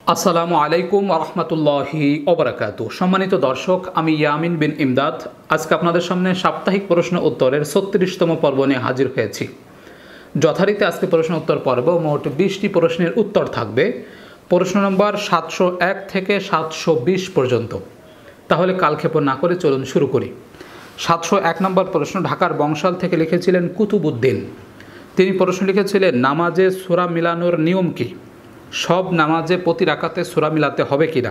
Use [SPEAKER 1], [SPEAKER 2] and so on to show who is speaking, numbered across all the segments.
[SPEAKER 1] আসসালামু আলাইকুম রহমতুল্লাহি ওবরাকাতু। সম্মানিত দর্শক, আমি ইয়ামিন বিন ইমদাদ আজকে আপনাদের সামনে সাপ্তাহিক প্রশ্ন উত্তরের ৩৬তম পর্ব নিয়ে হাজির হয়েছি। যথারীতি আজকে প্রশ্ন উত্তর পর্ব মোট ২০টি প্রশ্নের উত্তর থাকবে, প্রশ্ন নম্বর ৭০১ থেকে ৭২০ পর্যন্ত। তাহলে কালক্ষেপণ না করে চলুন শুরু করি। ৭০১ নম্বর প্রশ্ন ঢাকার বংশাল থেকে লিখেছিলেন কুতুবুদ্দিন। তিনি প্রশ্ন লিখেছিলেন, নামাজে সূরা মিলানোর নিয়ম কী? সব নামাজে প্রতি রাকাতে সূরা মিলাতে হবে কিনা?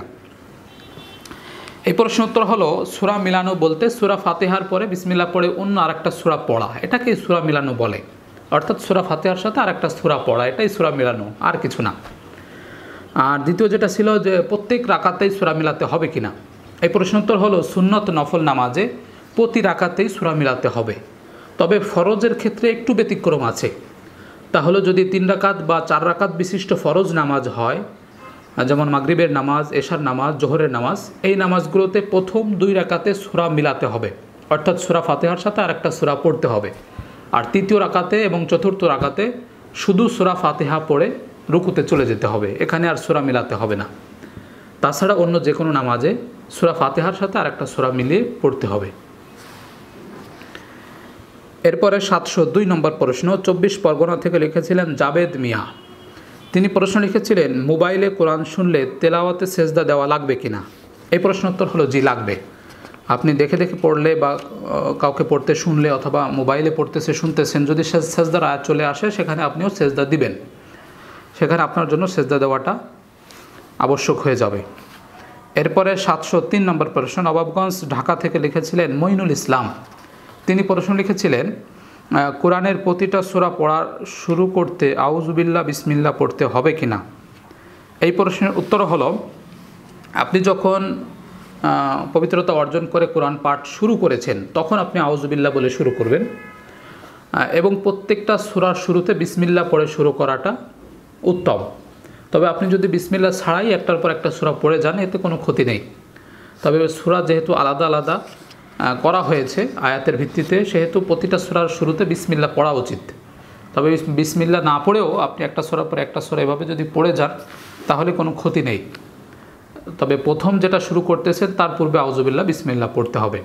[SPEAKER 1] এই প্রশ্ন উত্তর হলো, সূরা মিলানো বলতে সূরা ফাতিহার পরে বিসমিল্লাহ পড়ে অন্য আরেকটা সূরা পড়া, এটাকে সূরা মিলানো বলে। অর্থাৎ সূরা ফাতিহার সাথে আরেকটা সূরা পড়া, এটাই সূরা মিলানো, আর কিছু না। আর দ্বিতীয় যেটা ছিল যে প্রত্যেক রাকাতেই সূরা মিলাতে হবে কিনা, এই প্রশ্ন উত্তর হলো, সুন্নত নফল নামাজে প্রতি রাকাতেই সূরা মিলাতে হবে, তবে ফরজের ক্ষেত্রে একটু ব্যতিক্রম আছে। তাহলে যদি ৩ রাকাত বা ৪ রাকাত বিশিষ্ট ফরজ নামাজ হয়, যেমন মাগরিবের নামাজ, এশার নামাজ, জোহরের নামাজ, এই নামাজগুলোতে প্রথম ২ রাকাতে সূরা মিলাতে হবে, অর্থাৎ সূরা ফাতিহার সাথে আরেকটা সূরা পড়তে হবে। আর তৃতীয় রাকাতে এবং চতুর্থ রাকাতে শুধু সূরা ফাতিহা পড়ে রুকুতে চলে যেতে হবে, এখানে আর সূরা মিলাতে হবে না। তাছাড়া অন্য যে কোনো নামাজে সূরা ফাতিহার সাথে আরেকটা সূরা মিলিয়ে পড়তে হবে। এরপরে ৭০২ নম্বর প্রশ্ন ২৪ পরগনা থেকে লিখেছিলেন জাবেদ মিয়া। তিনি প্রশ্ন লিখেছিলেন, মোবাইলে কোরআন শুনলে তেলাওয়াতে সেজদা দেওয়া লাগবে কিনা? এই প্রশ্ন উত্তর হলো, জি লাগবে। আপনি দেখে দেখে পড়লে বা কাউকে পড়তে শুনলে অথবা মোবাইলে পড়তেছে শুনতেছেন, যদি সেজদার আয়াত চলে আসে সেখানে আপনিও সেজদা দিবেন, সেখানে আপনার জন্য সেজদা দেওয়াটা আবশ্যক হয়ে যাবে। এরপরে ৭০৩ নম্বর প্রশ্ন নবাবগঞ্জ ঢাকা থেকে লিখেছিলেন মঈনুল ইসলাম। তিনি প্রশ্ন লিখেছিলেন, কোরআনের প্রতিটা সূরা পড়া শুরু করতে আউযুবিল্লাহ বিসমিল্লাহ পড়তে হবে কিনা? এই প্রশ্নের উত্তর হলো, আপনি যখন পবিত্রতা অর্জন করে কোরআন পাঠ শুরু করেছেন তখন আপনি আউযুবিল্লাহ বলে শুরু করবেন, এবং প্রত্যেকটা সূরার শুরুতে বিসমিল্লাহ পড়ে শুরু করাটা উত্তম। তবে আপনি যদি বিসমিল্লাহ ছাড়াই একটার পর একটা সূরা পড়ে যান, এতে কোনো ক্ষতি নেই। তবে সূরা যেহেতু আলাদা আলাদা করা হয়েছে আয়াতের ভিত্তিতে, সেহেতু প্রতিটা সূরার শুরুতে বিসমিল্লাহ পড়া উচিত। তবে বিসমিল্লাহ না পড়েও আপনি একটা সূরা পরে একটা সূরা এভাবে যদি পড়ে যান তাহলে কোনো ক্ষতি নেই। তবে প্রথম যেটা শুরু করতেছেন তার পূর্বে আউযুবিল্লাহ বিসমিল্লাহ পড়তে হবে।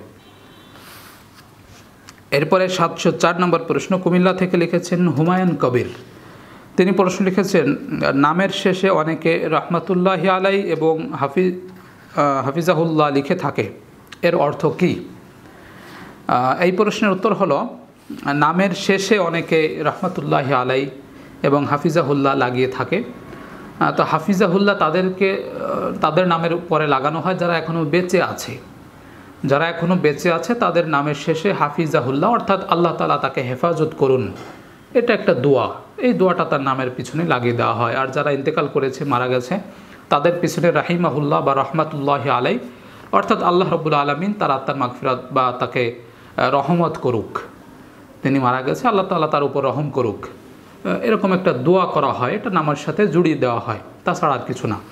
[SPEAKER 1] এরপরে ৭০৪ নম্বর প্রশ্ন কুমিল্লা থেকে লিখেছেন হুমায়ুন কবির। তিনি প্রশ্ন লিখেছেন, নামের শেষে অনেকে রহমাতুল্লাহি আলাই এবং হাফিজাহুল্লাহ লিখে থাকে, এর অর্থ কী? এই প্রশ্নের উত্তর হলো, নামের শেষে অনেকে রহমতুল্লাহি আলাই এবং হাফিজাহুল্লাহ লাগিয়ে থাকে। তো হাফিজাহুল্লাহ তাদের নামের পরে লাগানো হয় যারা এখনও বেঁচে আছে। যারা এখনও বেঁচে আছে তাদের নামের শেষে হাফিজাহুল্লাহ, অর্থাৎ আল্লাহ তাআলা তাকে হেফাজত করুন, এটা একটা দোয়া, এই দোয়াটা তার নামের পিছনে লাগিয়ে দেওয়া হয়। আর যারা ইন্তেকাল করেছে, মারা গেছে, তাদের পিছনে রাহিমাহুল্লাহ বা রহমতুল্লাহি আলাই, অর্থাৎ আল্লাহ রাব্বুল আলামিন তার আত্মার মাগফিরাত বা তাকে রহমত করুক, তিনি মারা গেছে, আল্লাহ তাআলা তার উপর রহম করুক, এরকম একটা দোয়া করা হয়, এটা নামের সাথে জুড়িয়ে দেওয়া হয়, তাছাড়া আর কিছু না।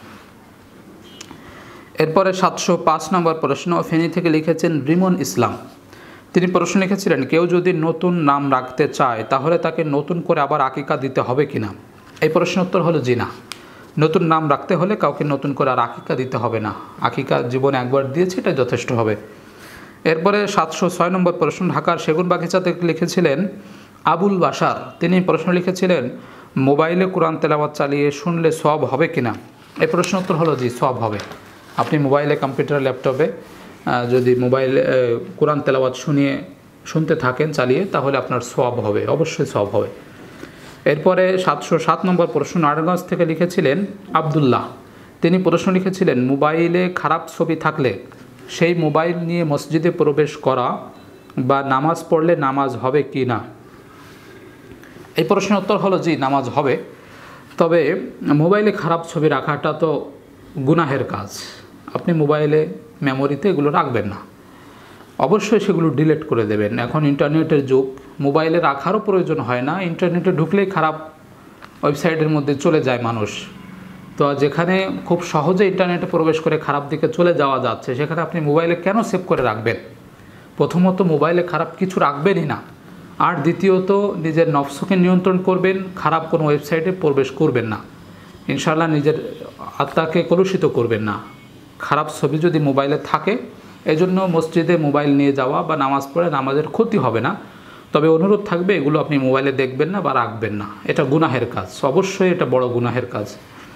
[SPEAKER 1] এরপরে ৭০৫ নম্বর প্রশ্ন ফেনী থেকে লিখেছেন রিমন ইসলাম। তিনি প্রশ্ন লিখেছিলেন, কেউ যদি নতুন নাম রাখতে চায় তাহলে তাকে নতুন করে আবার আকিকা দিতে হবে কিনা? এই প্রশ্ন উত্তর হলো, জি না। নতুন নাম রাখতে হলে কাউকে নতুন করে আর আকিকা দিতে হবে না, আকিকা জীবনে একবার দিয়েছে, এটা যথেষ্ট হবে। এরপরে ৭০৬ নম্বর প্রশ্ন ঢাকার সেগুনবাগিচা থেকে লিখেছিলেন আবুল বাশার। তিনি প্রশ্ন লিখেছিলেন, মোবাইলে কোরআন তেলাওয়াত চালিয়ে শুনলে সওয়াব হবে কিনা? এই প্রশ্ন উত্তর হলো, জি সওয়াব হবে। আপনি মোবাইলে, কম্পিউটার, ল্যাপটপে যদি মোবাইলে কোরআন তেলাওয়াত শুনতে থাকেন চালিয়ে, তাহলে আপনার সওয়াব হবে, অবশ্যই সওয়াব হবে। এরপরে ৭০৭ নম্বর প্রশ্ন নারায়ণগঞ্জ থেকে লিখেছিলেন আবদুল্লাহ। তিনি প্রশ্ন লিখেছিলেন, মোবাইলে খারাপ ছবি থাকলে সেই মোবাইল নিয়ে মসজিদে প্রবেশ করা বা নামাজ পড়লে নামাজ হবে কি না? এই প্রশ্নের উত্তর হলো, জি নামাজ হবে। তবে মোবাইলে খারাপ ছবি রাখাটা তো গুনাহের কাজ। আপনি মোবাইলে মেমোরিতে এগুলো রাখবেন না, অবশ্যই সেগুলো ডিলিট করে দেবেন। এখন ইন্টারনেটের যুগ, মোবাইলে রাখারও প্রয়োজন হয় না, ইন্টারনেটে ঢুকলেই খারাপ ওয়েবসাইটের মধ্যে চলে যায় মানুষ। তো যেখানে খুব সহজে ইন্টারনেটে প্রবেশ করে খারাপ দিকে চলে যাওয়া যাচ্ছে, সেখানে আপনি মোবাইলে কেন সেভ করে রাখবেন? প্রথমত মোবাইলে খারাপ কিছু রাখবেনই না, আর দ্বিতীয়ত নিজের নফসকে নিয়ন্ত্রণ করবেন, খারাপ কোনো ওয়েবসাইটে প্রবেশ করবেন না। ইনশাআল্লাহ নিজের আত্মাকে কলুষিত করবেন না। খারাপ ছবি যদি মোবাইলে থাকে, এজন্য মসজিদে মোবাইল নিয়ে যাওয়া বা নামাজ পড়ে নামাজের ক্ষতি হবে না, তবে অনুরোধ থাকবে এগুলো আপনি মোবাইলে দেখবেন না বা রাখবেন না, এটা গুনাহের কাজ, অবশ্যই এটা বড় গুনাহের কাজ।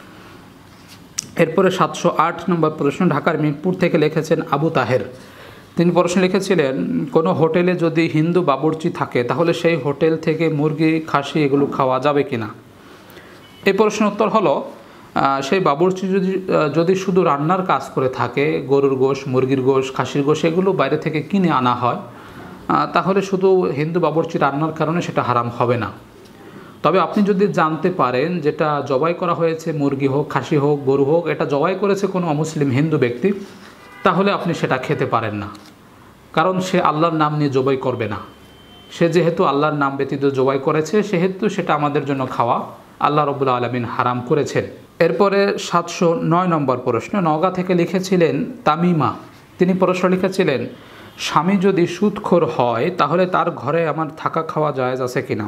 [SPEAKER 1] এরপরে 708 নম্বর প্রশ্ন, ঢাকার মিরপুর থেকে লিখেছেন আবু তাহের। তিনি প্রশ্ন লিখেছিলেন, কোনো হোটেলে যদি হিন্দু বাবুর্চি থাকে তাহলে সেই হোটেল থেকে মুরগি, খাসি এগুলো খাওয়া যাবে কি না? এই প্রশ্নের উত্তর হলো, সেই বাবুর্চি যদি শুধু রান্নার কাজ করে থাকে, গরুর গোশ, মুরগির গোশ, খাসির গোশ এগুলো বাইরে থেকে কিনে আনা হয়, তাহলে শুধু হিন্দু বাবুর্চি রান্নার কারণে সেটা হারাম হবে না। তবে আপনি যদি জানতে পারেন যেটা জবাই করা হয়েছে, মুরগি হোক, খাসি হোক, গরু হোক, এটা জবাই করেছে কোনো অমুসলিম হিন্দু ব্যক্তি, তাহলে আপনি সেটা খেতে পারেন না, কারণ সে আল্লাহর নাম নিয়ে জবাই করবে না। সে যেহেতু আল্লাহর নাম ব্যতীত জবাই করেছে, সেহেতু সেটা আমাদের জন্য খাওয়া আল্লাহ রাব্বুল আলামিন হারাম করেছেন। এরপরে 709 নম্বর প্রশ্ন, নওগাঁ থেকে লিখেছিলেন তামিমা। তিনি প্রশ্ন লিখেছিলেন, স্বামী যদি সুদখোর হয় তাহলে তার ঘরে আমার থাকা খাওয়া জায়েজ আছে কিনা?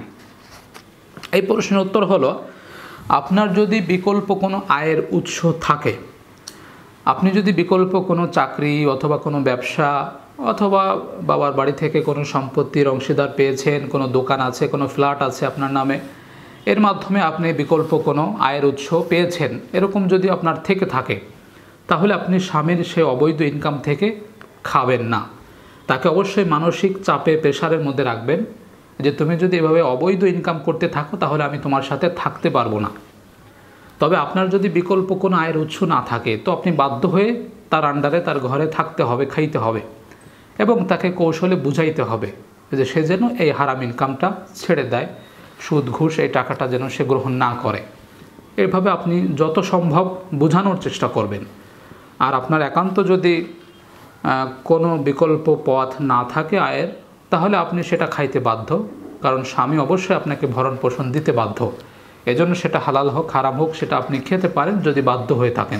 [SPEAKER 1] এই প্রশ্নের উত্তর হলো, আপনার যদি বিকল্প কোনো আয়ের উৎস থাকে, আপনি যদি বিকল্প কোনো চাকরি অথবা কোনো ব্যবসা অথবা বাবার বাড়ি থেকে কোনো সম্পত্তির অংশীদার পেয়েছেন, কোনো দোকান আছে, কোনো ফ্ল্যাট আছে আপনার নামে, এর মাধ্যমে আপনি বিকল্প কোনো আয়ের উৎস পেয়েছেন, এরকম যদি আপনার থেকে থাকে, তাহলে আপনি স্বামীর সে অবৈধ ইনকাম থেকে খাবেন না। তাকে অবশ্যই মানসিক চাপে, প্রেশারের মধ্যে রাখবেন যে তুমি যদি এভাবে অবৈধ ইনকাম করতে থাকো তাহলে আমি তোমার সাথে থাকতে পারবো না। তবে আপনার যদি বিকল্প কোনো আয়ের উৎস না থাকে, তো আপনি বাধ্য হয়ে তার আন্ডারে, তার ঘরে থাকতে হবে, খাইতে হবে, এবং তাকে কৌশলে বুঝাইতে হবে যে সে যেন এই হারাম ইনকামটা ছেড়ে দেয়, সুদ ঘুষ এই টাকাটা যেন সে গ্রহণ না করে। এভাবে আপনি যত সম্ভব বোঝানোর চেষ্টা করবেন। আর আপনার একান্ত যদি কোনো বিকল্প পথ না থাকে আয়ের, তাহলে আপনি সেটা খাইতে বাধ্য, কারণ স্বামী অবশ্যই আপনাকে ভরণ পোষণ দিতে বাধ্য। এজন্য সেটা হালাল হোক হারাম হোক সেটা আপনি খেতে পারেন যদি বাধ্য হয়ে থাকেন।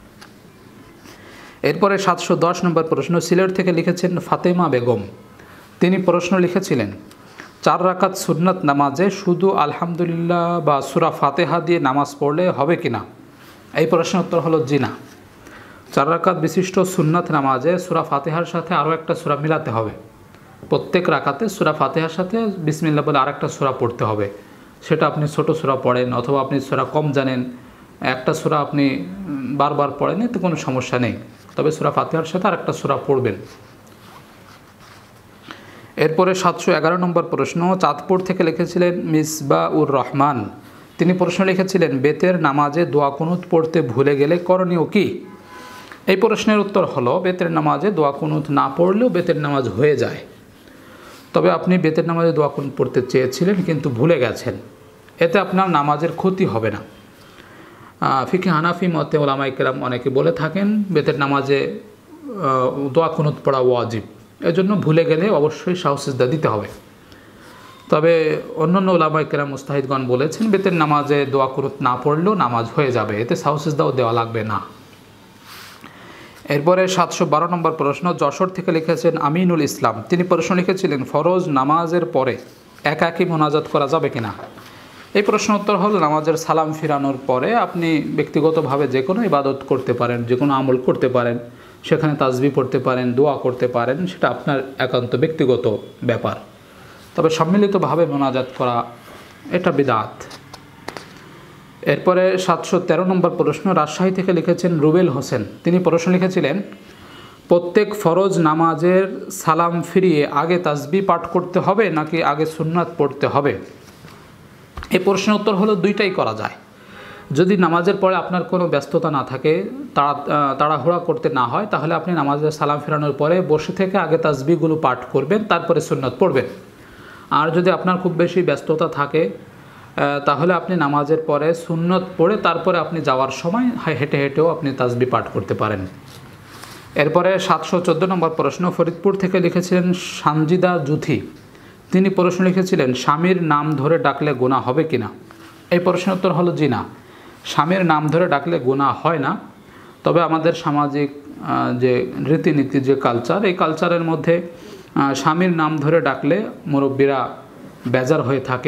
[SPEAKER 1] এরপরে 710 নম্বর প্রশ্ন, সিলেট থেকে লিখেছেন ফাতেমা বেগম। তিনি প্রশ্ন লিখেছিলেন, 4 রাকাত সুন্নাত নামাজে শুধু আলহামদুলিল্লাহ বা সূরা ফাতিহা দিয়ে নামাজ পড়লে হবে কিনা? এই প্রশ্নের উত্তর হলো জি না। 4 রাকাত বিশিষ্ট সুন্নাত নামাজে সূরা ফাতিহার সাথে আরও একটা সূরা মিলাতে হবে। প্রত্যেক রাকাতে সূরা ফাতিহার সাথে বিসমিল্লাহ বলে আরেকটা সূরা পড়তে হবে। সেটা আপনি ছোট সূরা পড়েন অথবা আপনি সূরা কম জানেন, একটা সূরা আপনি বারবার পড়েন, এতে কোনো সমস্যা নেই। তবে সূরা ফাতিহার সাথে আরেকটা সূরা পড়বেন। এরপরে 711 নম্বর প্রশ্ন, চাঁদপুর থেকে লিখেছিলেন মিসবাউর রহমান। তিনি প্রশ্ন লিখেছিলেন, বেতের নামাজে দোয়া কুনুত পড়তে ভুলে গেলে করণীয় কি? এই প্রশ্নের উত্তর হলো, বেতের নামাজে দোয়া কুনুত না পড়লেও বেতের নামাজ হয়ে যায়। তবে আপনি বেতের নামাজে দোয়া কুনুত পড়তে চেয়েছিলেন কিন্তু ভুলে গেছেন, এতে আপনার নামাজের ক্ষতি হবে না। ফিকে হানাফি মতে ওলামায়ে কেরাম অনেকে বলে থাকেন বেতের নামাজে দোয়া কুনুত পড়া ওয়াজিব, এজন্য ভুলে গেলে অবশ্যই সাহু সিজদা দিতে হবে। তবে অন্যান্য ওলামায়ে কেরাম মুস্তাহিদগণ বলেছেন বেতের নামাজে দোয়া কুনুত না পড়লেও নামাজ হয়ে যাবে, এতে সাহু সিজদাও দেওয়া লাগবে না। এরপরে 712 নম্বর প্রশ্ন, যশোর থেকে লিখেছেন আমিনুল ইসলাম। তিনি প্রশ্ন লিখেছিলেন, ফরজ নামাজের পরে একাকী মোনাজাত করা যাবে কিনা? এই প্রশ্ন উত্তর হল, নামাজের সালাম ফিরানোর পরে আপনি ব্যক্তিগতভাবে যে কোনো ইবাদত করতে পারেন, যে কোনো আমল করতে পারেন, সেখানে তাসবিহ পড়তে পারেন, দোয়া করতে পারেন, সেটা আপনার একান্ত ব্যক্তিগত ব্যাপার। তবে সম্মিলিতভাবে মোনাজাত করা এটা বিদআত। এরপরে 713 নম্বর প্রশ্ন, রাজশাহী থেকে লিখেছেন রুবেল হোসেন। তিনি প্রশ্ন লিখেছিলেন, প্রত্যেক ফরজ নামাজের সালাম ফিরিয়ে আগে তাসবিহ পাঠ করতে হবে নাকি আগে সুন্নাত পড়তে হবে? এই প্রশ্নের উত্তর হলো, দুইটাই করা যায়। যদি নামাজের পরে আপনার কোনো ব্যস্ততা না থাকে, তাড়াহুড়া করতে না হয়, তাহলে আপনি নামাজের সালাম ফেরানোর পরে বসে থেকে আগে তাসবিহগুলো পাঠ করবেন, তারপরে সুন্নাত পড়বেন। আর যদি আপনার খুব বেশি ব্যস্ততা থাকে, তাহলে আপনি নামাজের পরে সুন্নত পড়ে তারপরে আপনি যাওয়ার সময় হেঁটে হেঁটেও আপনি তাসবিহ পাঠ করতে পারেন। এরপরে 714 নম্বর প্রশ্ন, ফরিদপুর থেকে লিখেছিলেন সানজিদা জুথি। তিনি প্রশ্ন লিখেছিলেন, স্বামীর নাম ধরে ডাকলে গুনাহ হবে কিনা? এই প্রশ্নের উত্তর হলো জি না। স্বামীর নাম ধরে ডাকলে গুনাহ হয় না। তবে আমাদের সামাজিক যে রীতিনীতি, যে কালচার, এই কালচারের মধ্যে স্বামীর নাম ধরে ডাকলে মুরব্বীরা বেজার হয়ে থাকেন,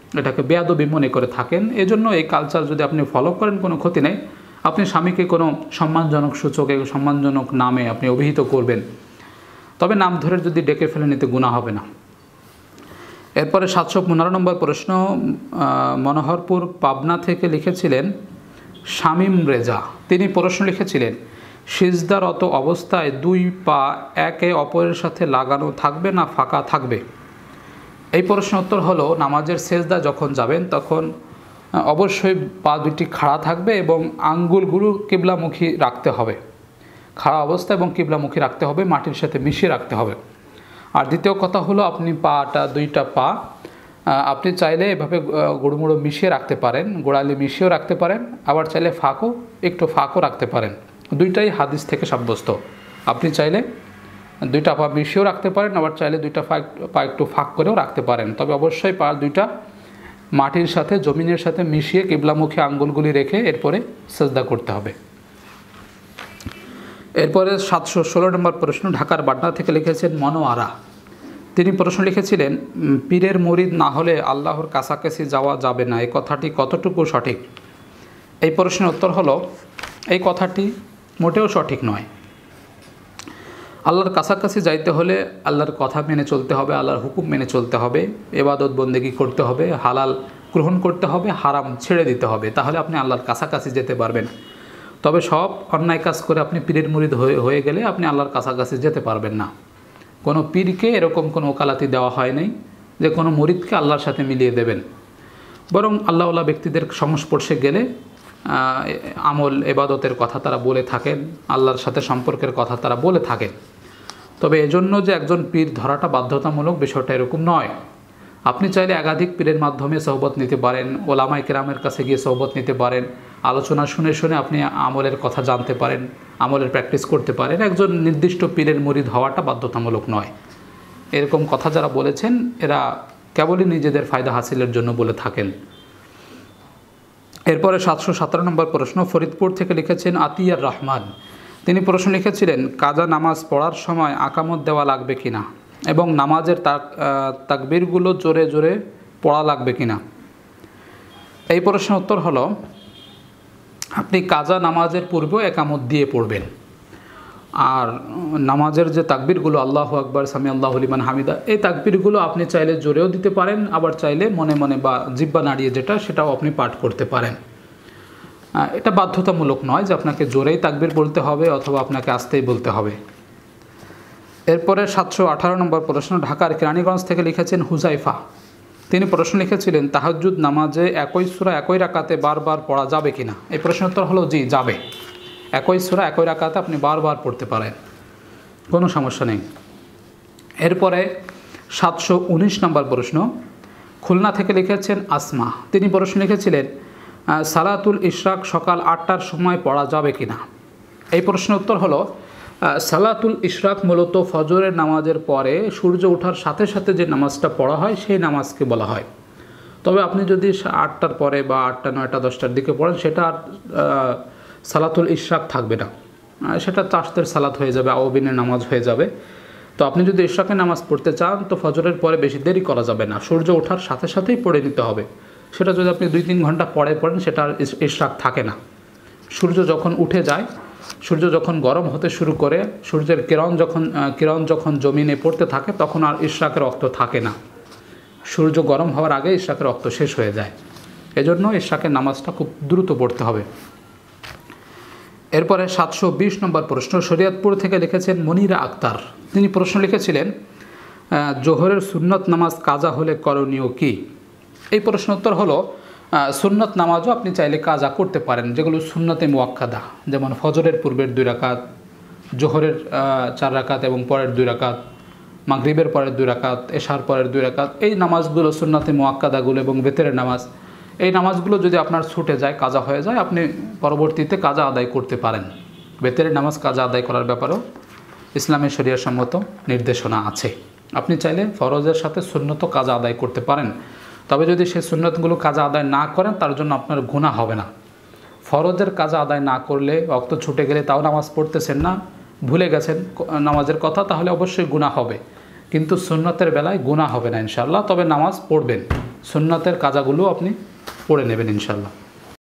[SPEAKER 1] এটাকে বেয়াদবি মনে করে থাকেন। এজন্য এই কালচার যদি আপনি ফলো করেন কোনো ক্ষতি নেই। আপনি স্বামীকে কোনো সম্মানজনক সূচকে, সম্মানজনক নামে আপনি অভিহিত করবেন, তবে নাম ধরে যদি ডেকে ফেলেন এতে গুনাহ হবে না। এরপরে 715 নম্বর প্রশ্ন মনোহরপুর পাবনা থেকে লিখেছিলেন শামীম রেজা। তিনি প্রশ্ন লিখেছিলেন, সিজদারত অবস্থায় দুই পা একে অপরের সাথে লাগানো থাকবে না ফাঁকা থাকবে? এই প্রশ্নের উত্তর হলো, নামাজের সেজদা যখন যাবেন তখন অবশ্যই পা দুটি খাড়া থাকবে এবং আঙ্গুলগুলো কিবলামুখী রাখতে হবে। খাড়া অবস্থা এবং কিবলামুখী রাখতে হবে, মাটির সাথে মিশিয়ে রাখতে হবে। আর দ্বিতীয় কথা হলো, আপনি দুইটা পা আপনি চাইলে এভাবে গুঁড়ো মিশিয়ে রাখতে পারেন, গোড়ালি মিশিয়েও রাখতে পারেন, আবার চাইলে একটু ফাঁকও রাখতে পারেন। দুইটাই হাদিস থেকে সাব্যস্ত। আপনি চাইলে দুইটা পা মিশিয়েও রাখতে পারেন, আবার চাইলে দুইটা পা একটু ফাঁক করেও রাখতে পারেন। তবে অবশ্যই পা দুইটা মাটির সাথে, জমিনের সাথে মিশিয়ে কিবলামুখী আঙ্গুলগুলি রেখে এরপরে সেজদা করতে হবে। এরপরে 716 নম্বর প্রশ্ন ঢাকার বাড্ডা থেকে লিখেছেন মনোয়ারা। তিনি প্রশ্ন লিখেছিলেন, পীরের মুরিদ না হলে আল্লাহর কাছাকাছি যাওয়া যাবে না, এই কথাটি কতটুকু সঠিক? এই প্রশ্নের উত্তর হলো, এই কথাটি মোটেও সঠিক নয়। আল্লাহর কাছাকাছি যাইতে হলে আল্লাহর কথা মেনে চলতে হবে, আল্লাহর হুকুম মেনে চলতে হবে, ইবাদত বন্দেগী করতে হবে, হালাল গ্রহণ করতে হবে, হারাম ছেড়ে দিতে হবে, তাহলে আপনি আল্লাহর কাছাকাছি যেতে পারবেন। তবে সব অন্যায় কাজ করে আপনি পীরের মুরিদ হয়ে গেলে আপনি আল্লাহর কাছাকাছি যেতে পারবেন না। কোনো পীরকে এরকম কোনো ওকালাতি দেওয়া হয় নাই যে কোনো মুরিদকে আল্লাহর সাথে মিলিয়ে দেবেন। বরং আল্লাহওয়ালা ব্যক্তিদের সংস্পর্শে গেলে আমল ইবাদতের কথা তারা বলে থাকেন, আল্লাহর সাথে সম্পর্কের কথা তারা বলে থাকেন। তবে এজন্য যে একজন পীর ধরাটা বাধ্যতামূলক, বিষয়টা এরকম নয়। আপনি চাইলে একাধিক পীরের মাধ্যমে সোহবত নিতে পারেন, ওলামায়ে কেরামের কাছে গিয়ে সোহবত নিতে পারেন, আলোচনা শুনে শুনে আপনি আমলের কথা জানতে পারেন, আমলের প্র্যাকটিস করতে পারেন। একজন নির্দিষ্ট পীরের মুরিদ হওয়াটা বাধ্যতামূলক নয়। এরকম কথা যারা বলেছেন এরা কেবলই নিজেদের ফায়দা হাসিলের জন্য বলে থাকেন। এরপরে 717 নম্বর প্রশ্ন ফরিদপুর থেকে লিখেছেন আতিয়ার রহমান। তিনি প্রশ্ন লিখেছিলেন, কাজা নামাজ পড়ার সময় আকামত দেওয়া লাগবে কিনা এবং নামাজের তাকবীরগুলো জোরে জোরে পড়া লাগবে কিনা? এই প্রশ্নের উত্তর হলো, আপনি কাজা নামাজের পূর্বেও একামত দিয়ে পড়বেন। আর নামাজের যে তাকবীরগুলো আল্লাহু আকবার, সামি আল্লাহু লিমান হামিদা, এই তাকবীরগুলো আপনি চাইলে জোরেও দিতে পারেন, আবার চাইলে মনে মনে বা জিহ্বা নাড়িয়ে সেটাও আপনি পাঠ করতে পারেন। এটা বাধ্যতামূলক নয় যে আপনাকে জোরেই তাকবীর বলতে হবে অথবা আপনাকে আস্তেই বলতে হবে। এরপরে 718 নম্বর প্রশ্ন ঢাকার কেরানীগঞ্জ থেকে লিখেছেন হুজাইফা। তিনি প্রশ্ন লিখেছিলেন, তাহাজ্জুদ নামাজে একই সূরা একই রাকাতে বারবার পড়া যাবে কিনা? এই প্রশ্নের উত্তর হলো জি, যাবে। একই সূরা একই রাকাতে আপনি বারবার পড়তে পারেন, কোনো সমস্যা নেই। এরপরে 719 নম্বর প্রশ্ন খুলনা থেকে লিখেছেন আসমা। তিনি প্রশ্ন লিখেছিলেন, সালাতুল ইশরাক সকাল 8টার সময় পড়া যাবে কিনা? এই প্রশ্নের উত্তর হলো, সালাতুল ইশরাক মূলত ফজরের নামাজের পরে সূর্য ওঠার সাথে সাথে যে নামাজটা পড়া হয় সেই নামাজকে বলা হয়। তবে আপনি যদি 8টার পরে বা 8টা 9টা 10টার দিকে পড়েন সেটা আর সালাতুল ইশরাক থাকবে না, সেটা তাশতের সালাত হয়ে যাবে, আওয়াবিনের নামাজ হয়ে যাবে। তো আপনি যদি ইশরাকের নামাজ পড়তে চান তো ফজরের পরে বেশি দেরি করা যাবে না, সূর্য ওঠার সাথে সাথেই পড়ে নিতে হবে। সেটা যদি আপনি 2-3 ঘন্টা পরে পড়েন সেটা আর ইশরাক থাকে না। সূর্য যখন উঠে যায়, সূর্য যখন গরম হতে শুরু করে, সূর্যের কিরণ যখন জমিনে পড়তে থাকে তখন আর ইশরাকের ওয়াক্ত থাকে না। সূর্য গরম হওয়ার আগে ইশরাকের ওয়াক্ত শেষ হয়ে যায়। এজন্য ইশরাকের নামাজটা খুব দ্রুত পড়তে হবে। এরপরে 720 নম্বর প্রশ্ন শরীয়তপুর থেকে লিখেছেন মনিরা আক্তার। তিনি প্রশ্ন লিখেছিলেন, জোহরের সুন্নত নামাজ কাজা হলে করণীয় কি? এই প্রশ্ন উত্তর হলো, সুন্নত নামাজও আপনি চাইলে কাজা করতে পারেন, যেগুলো সুন্নতে মুআক্কাদা, যেমন ফজরের পূর্বের 2 রাকাত, জোহরের 4 রাকাত এবং পরের 2 রাকাত, মাগরিবের পরের 2 রাকাত, এশার পরের 2 রাকাত। এই নামাজগুলো সুন্নতে মুআক্কাদাগুলো এবং বেতেরের নামাজ, এই নামাজগুলো যদি আপনার ছুটে যায়, কাজা হয়ে যায়, আপনি পরবর্তীতে কাজা আদায় করতে পারেন। বেতেরের নামাজ কাজা আদায় করার ব্যাপারেও ইসলামের শরিয়া সম্মত নির্দেশনা আছে। আপনি চাইলে ফরজের সাথে সুন্নত কাজা আদায় করতে পারেন। তবে যদি সেই সুন্নতগুলো কাজা আদায় না করেন তার জন্য আপনার গুনাহ হবে না। ফরজের কাজা আদায় না করলে, ওয়াক্ত ছুটে গেলে তাও নামাজ পড়তেছেন না, ভুলে গেছেন নামাজের কথা, তাহলে অবশ্যই গুনাহ হবে। কিন্তু সুন্নতের বেলায় গুনাহ হবে না ইনশাআল্লাহ, তবে নামাজ পড়বেন। সুন্নাতের কাজাগুলো আপনি পড়ে নেবেন ইনশাল্লাহ।